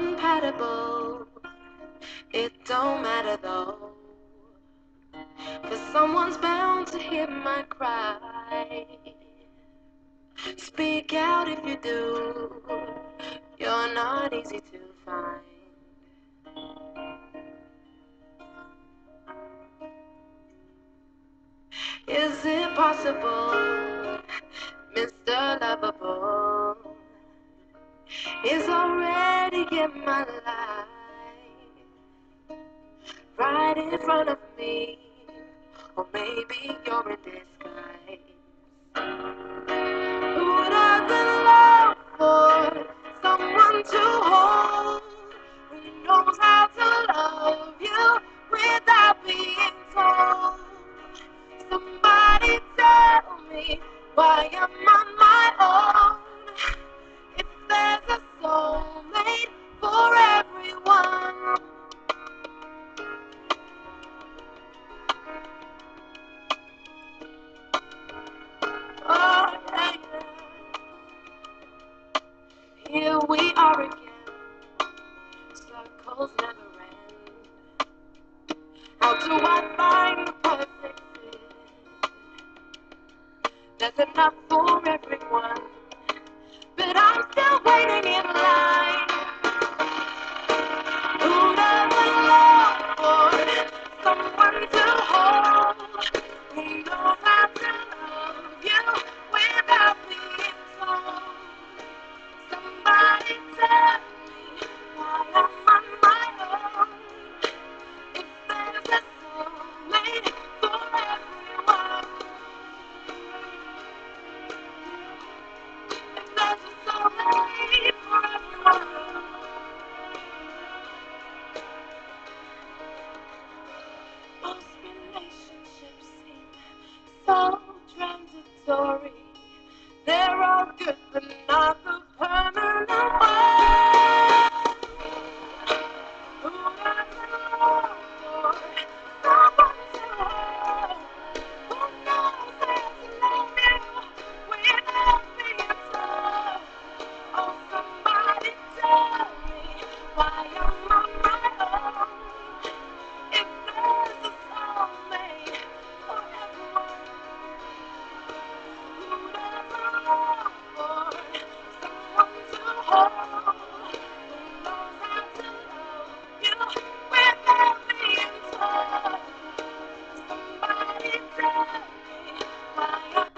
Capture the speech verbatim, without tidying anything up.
incompatible. It don't matter though, 'cause someone's bound to hear my cry. Speak out if you do, you're not easy to find. Is it possible, Mister Lovable is already in my life, right in front of me, or maybe you're in disguise. Who doesn't love for someone to hold? Who knows how to love you without being told? Somebody tell me why I'm on my own. If there's a soulmate for everyone. Oh, yeah, yeah. Here we are again, circles never end. How do I find the perfect fit? There's enough for everyone, but I'm still waiting in line. Who doesn't long for someone to hold? Who knows how to love you without being told? Somebody tell me why I'm on my own. If there's a soulmate for everyone. If there's a soulmate for everyone. Most relationships seem so transitory. They're all good, but not the permanent one. Who doesn't long for someone to hold? Who knows how to love you without being told? Oh, somebody tell me why I'm on my own. If there's a soulmate for everyone, who doesn't long for someone to hold? Who knows how to love you without being told? Somebody tell me why I'm